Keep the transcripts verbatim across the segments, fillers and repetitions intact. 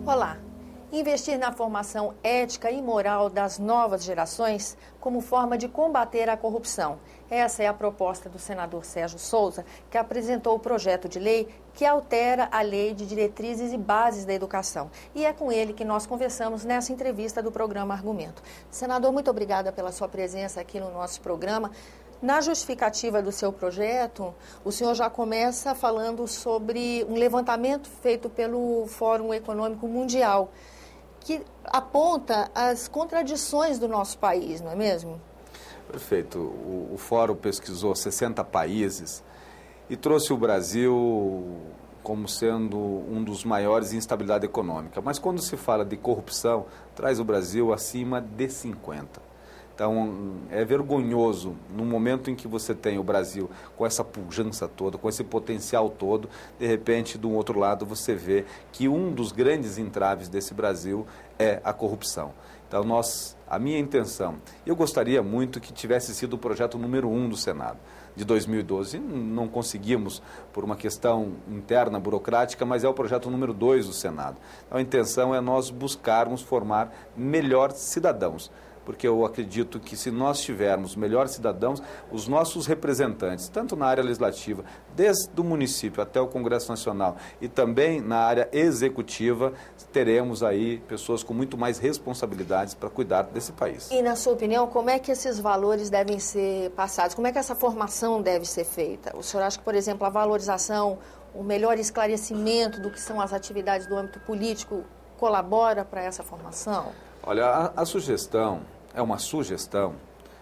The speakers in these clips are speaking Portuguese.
Olá! Investir na formação ética e moral das novas gerações como forma de combater a corrupção. Essa é a proposta do senador Sérgio Souza, que apresentou o projeto de lei que altera a Lei de Diretrizes e Bases da Educação. E é com ele que nós conversamos nessa entrevista do programa Argumento. Senador, muito obrigada pela sua presença aqui no nosso programa. Na justificativa do seu projeto, o senhor já começa falando sobre um levantamento feito pelo Fórum Econômico Mundial, que aponta as contradições do nosso país, não é mesmo? Perfeito. O, o Fórum pesquisou sessenta países e trouxe o Brasil como sendo um dos maiores em instabilidade econômica. Mas quando se fala de corrupção, traz o Brasil acima de cinquenta. Então, é vergonhoso, no momento em que você tem o Brasil com essa pujança toda, com esse potencial todo, de repente, do outro lado, você vê que um dos grandes entraves desse Brasil é a corrupção. Então, nós, a minha intenção, eu gostaria muito que tivesse sido o projeto número um do Senado, de dois mil e doze. Não conseguimos por uma questão interna, burocrática, mas é o projeto número dois do Senado. Então, a intenção é nós buscarmos formar melhores cidadãos. Porque eu acredito que se nós tivermos melhores cidadãos, os nossos representantes, tanto na área legislativa, desde o município até o Congresso Nacional e também na área executiva, teremos aí pessoas com muito mais responsabilidades para cuidar desse país. E, na sua opinião, como é que esses valores devem ser passados? Como é que essa formação deve ser feita? O senhor acha que, por exemplo, a valorização, o melhor esclarecimento do que são as atividades do âmbito político colabora para essa formação? Olha, a, a sugestão é uma sugestão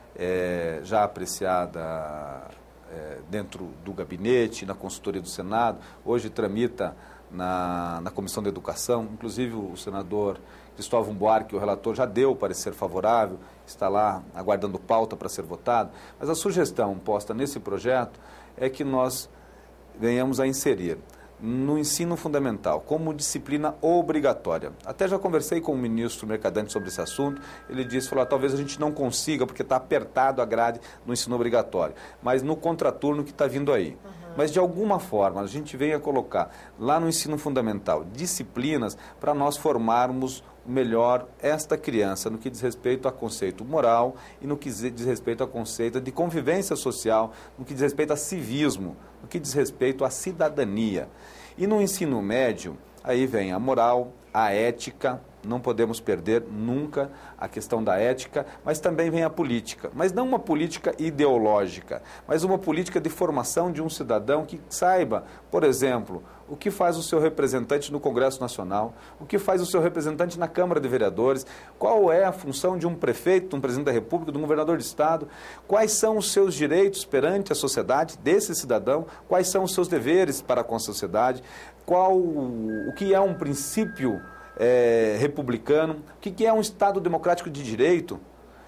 é, já apreciada é, dentro do gabinete, na consultoria do Senado, hoje tramita na, na Comissão de Educação, inclusive o senador Cristóvão Buarque, o relator, já deu o parecer favorável, está lá aguardando pauta para ser votado, mas a sugestão posta nesse projeto é que nós venhamos a inserir no ensino fundamental, como disciplina obrigatória. Até já conversei com o ministro Mercadante sobre esse assunto, ele disse, falou, ah, talvez a gente não consiga, porque está apertado a grade no ensino obrigatório, mas no contraturno que está vindo aí. Uhum. Mas, de alguma forma, a gente vem a colocar lá no ensino fundamental disciplinas para nós formarmos melhor esta criança no que diz respeito a conceito moral e no que diz respeito a conceito de convivência social, no que diz respeito a civismo, no que diz respeito à cidadania. E no ensino médio, aí vem a moral, a ética, não podemos perder nunca a questão da ética, mas também vem a política. Mas não uma política ideológica, mas uma política de formação de um cidadão que saiba, por exemplo, o que faz o seu representante no Congresso Nacional, o que faz o seu representante na Câmara de Vereadores, qual é a função de um prefeito, de um presidente da República, de um governador de Estado, quais são os seus direitos perante a sociedade desse cidadão, quais são os seus deveres para com a sociedade, qual o que é um princípio É, republicano, o que, que é um Estado democrático de direito,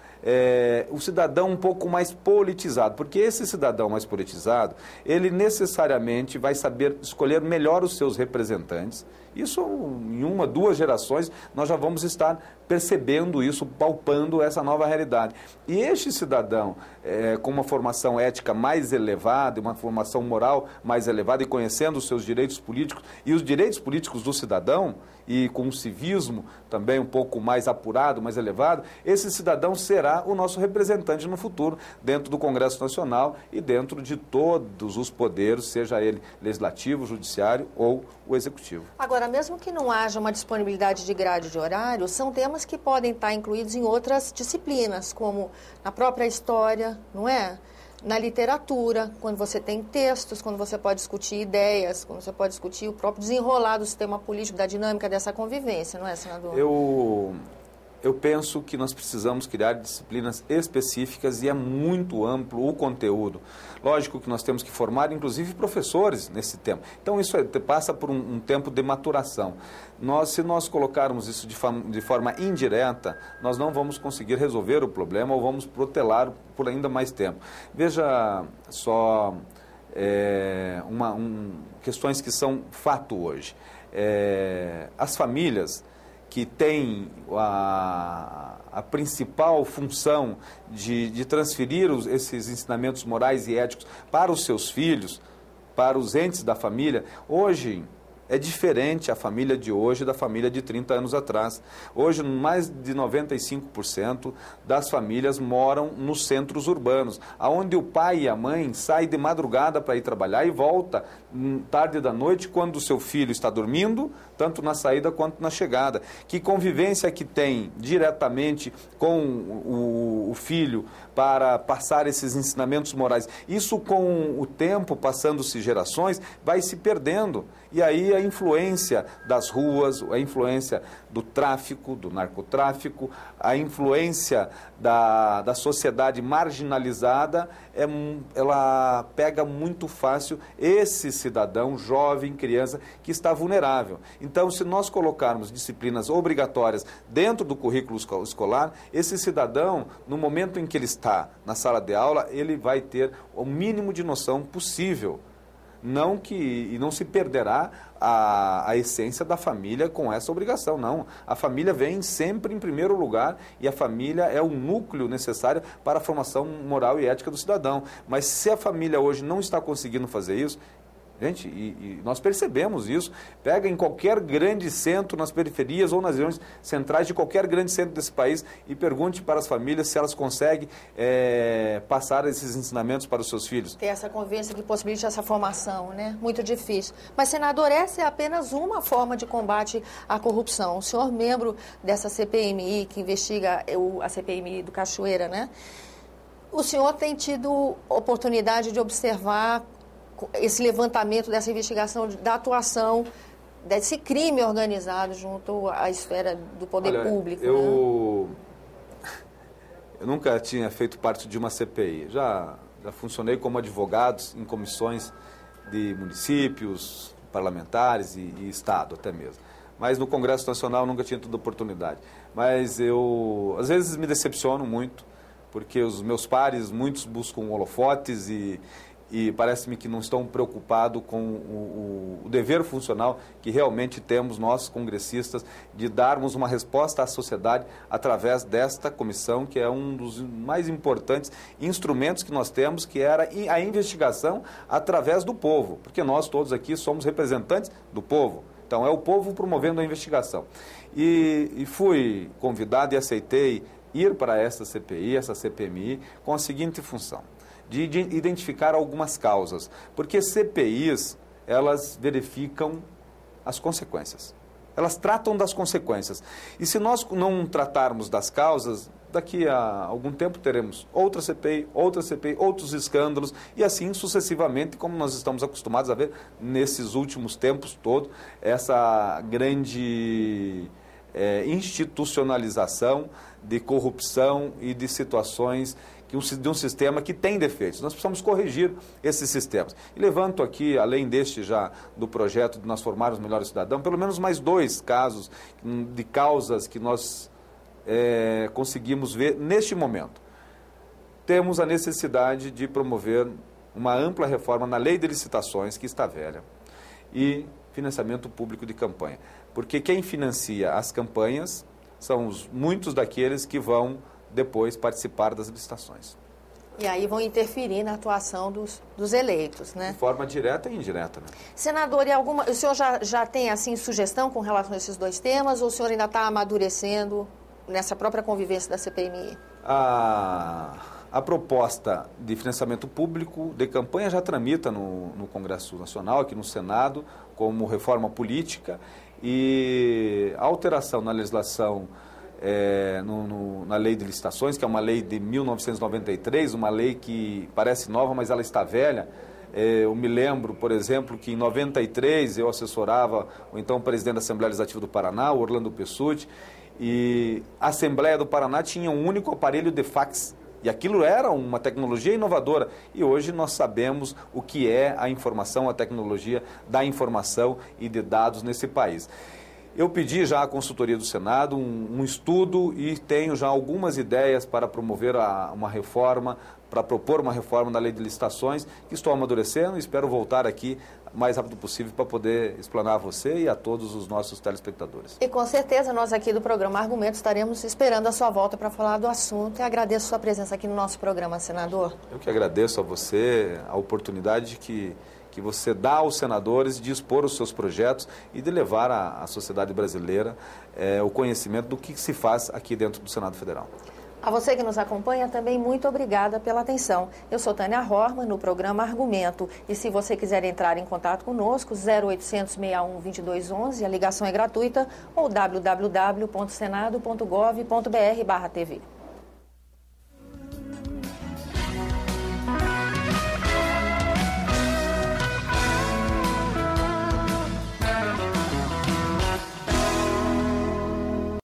é, o cidadão um pouco mais politizado, porque esse cidadão mais politizado, ele necessariamente vai saber escolher melhor os seus representantes. Isso, em uma, duas gerações, nós já vamos estar percebendo isso, palpando essa nova realidade. E este cidadão, é, com uma formação ética mais elevada, uma formação moral mais elevada e conhecendo os seus direitos políticos e os direitos políticos do cidadão, e com um civismo também um pouco mais apurado, mais elevado, esse cidadão será o nosso representante no futuro, dentro do Congresso Nacional e dentro de todos os poderes, seja ele legislativo, judiciário ou o executivo. Agora, mesmo que não haja uma disponibilidade de grade de horário, são temas que podem estar incluídos em outras disciplinas, como na própria história, não é? Na literatura, quando você tem textos, quando você pode discutir ideias, quando você pode discutir o próprio desenrolar do sistema político, da dinâmica dessa convivência, não é, senador? Eu, eu penso que nós precisamos criar disciplinas específicas e é muito amplo o conteúdo. Lógico que nós temos que formar, inclusive, professores nesse tempo. Então, isso é, passa por um, um tempo de maturação. Nós, se nós colocarmos isso de, de forma indireta, nós não vamos conseguir resolver o problema ou vamos protelá-lo por ainda mais tempo. Veja só é, uma, um, questões que são fato hoje. É, as famílias que têm a, a principal função de, de transferir os, esses ensinamentos morais e éticos para os seus filhos, para os entes da família, hoje É diferente a família de hoje da família de trinta anos atrás. Hoje, mais de noventa e cinco por cento das famílias moram nos centros urbanos, onde o pai e a mãe saem de madrugada para ir trabalhar e volta tarde da noite quando o seu filho está dormindo, tanto na saída quanto na chegada. Que convivência que tem diretamente com o, o filho para passar esses ensinamentos morais? Isso, com o tempo, passando-se gerações, vai se perdendo. E aí a influência das ruas, a influência do tráfico, do narcotráfico, a influência da, da sociedade marginalizada, é, ela pega muito fácil esse cidadão, jovem, criança, que está vulnerável. Então, se nós colocarmos disciplinas obrigatórias dentro do currículo escolar, esse cidadão, no momento em que ele está na sala de aula, ele vai ter o mínimo de noção possível. Não que, e não se perderá a, a essência da família com essa obrigação, não. A família vem sempre em primeiro lugar e a família é o núcleo necessário para a formação moral e ética do cidadão. Mas se a família hoje não está conseguindo fazer isso, gente, e, e nós percebemos isso, pega em qualquer grande centro, nas periferias ou nas regiões centrais de qualquer grande centro desse país e pergunte para as famílias se elas conseguem é, passar esses ensinamentos para os seus filhos. Ter essa convivência que possibilite essa formação, né? Muito difícil. Mas, senador, essa é apenas uma forma de combate à corrupção. O senhor, membro dessa C P M I, que investiga a C P M I do Cachoeira, né? O senhor tem tido oportunidade de observar esse levantamento dessa investigação, da atuação desse crime organizado junto à esfera do poder Olha, público. Eu... Né? eu nunca tinha feito parte de uma C P I. Já, já funcionei como advogado em comissões de municípios, parlamentares e, e Estado até mesmo. Mas no Congresso Nacional nunca tinha tido oportunidade. Mas eu, às vezes, me decepciono muito, porque os meus pares, muitos buscam holofotes e E parece-me que não estão preocupados com o, o, o dever funcional que realmente temos nós, congressistas, de darmos uma resposta à sociedade através desta comissão, que é um dos mais importantes instrumentos que nós temos, que era a investigação através do povo, porque nós todos aqui somos representantes do povo. Então, é o povo promovendo a investigação. E, e fui convidado e aceitei ir para essa C P I, essa C P M I, com a seguinte função: de identificar algumas causas, porque C P Is, elas verificam as consequências, elas tratam das consequências, e se nós não tratarmos das causas, daqui a algum tempo teremos outra C P I, outra C P I, outros escândalos, e assim sucessivamente, como nós estamos acostumados a ver nesses últimos tempos todos, essa grande é, institucionalização de corrupção e de situações de um sistema que tem defeitos. Nós precisamos corrigir esses sistemas. E levanto aqui, além deste já, do projeto de nós formarmos melhores cidadãos, pelo menos mais dois casos de causas que nós é, conseguimos ver neste momento. Temos a necessidade de promover uma ampla reforma na lei de licitações, que está velha, e financiamento público de campanha. Porque quem financia as campanhas são os, muitos daqueles que vão depois participar das licitações. E aí vão interferir na atuação dos, dos eleitos, né? De forma direta e indireta, né? Senador, e alguma, o senhor já, já tem, assim, sugestão com relação a esses dois temas, ou o senhor ainda está amadurecendo nessa própria convivência da C P M I? A, a proposta de financiamento público de campanha já tramita no, no Congresso Nacional, aqui no Senado, como reforma política, e a alteração na legislação É, no, no, na lei de licitações, que é uma lei de mil novecentos e noventa e três, uma lei que parece nova, mas ela está velha. É, eu me lembro, por exemplo, que em noventa e três eu assessorava o então presidente da Assembleia Legislativa do Paraná, o Orlando Pessutti, e a Assembleia do Paraná tinha um único aparelho de fax, e aquilo era uma tecnologia inovadora. E hoje nós sabemos o que é a informação, a tecnologia da informação e de dados nesse país. Eu pedi já à consultoria do Senado um, um estudo e tenho já algumas ideias para promover a, uma reforma, para propor uma reforma na lei de licitações, que estou amadurecendo e espero voltar aqui o mais rápido possível para poder explanar a você e a todos os nossos telespectadores. E com certeza nós aqui do programa Argumentos estaremos esperando a sua volta para falar do assunto, e agradeço a sua presença aqui no nosso programa, senador. Eu que agradeço a você a oportunidade que, que você dá aos senadores de expor os seus projetos e de levar à, à sociedade brasileira é, o conhecimento do que se faz aqui dentro do Senado Federal. A você que nos acompanha, também muito obrigada pela atenção. Eu sou Tânia Horman, no programa Argumento. E se você quiser entrar em contato conosco, zero oitocentos, seis um, dois dois um um, a ligação é gratuita, ou w w w ponto senado ponto gov ponto br barra T V.